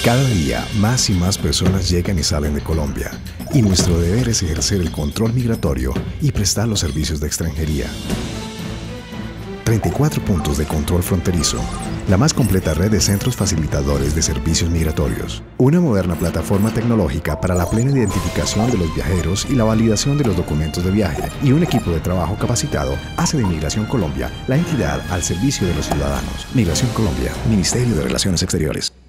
Cada día, más y más personas llegan y salen de Colombia, y nuestro deber es ejercer el control migratorio y prestar los servicios de extranjería. 34 puntos de control fronterizo, la más completa red de centros facilitadores de servicios migratorios, una moderna plataforma tecnológica para la plena identificación de los viajeros y la validación de los documentos de viaje, y un equipo de trabajo capacitado hace de Migración Colombia la entidad al servicio de los ciudadanos. Migración Colombia, Ministerio de Relaciones Exteriores.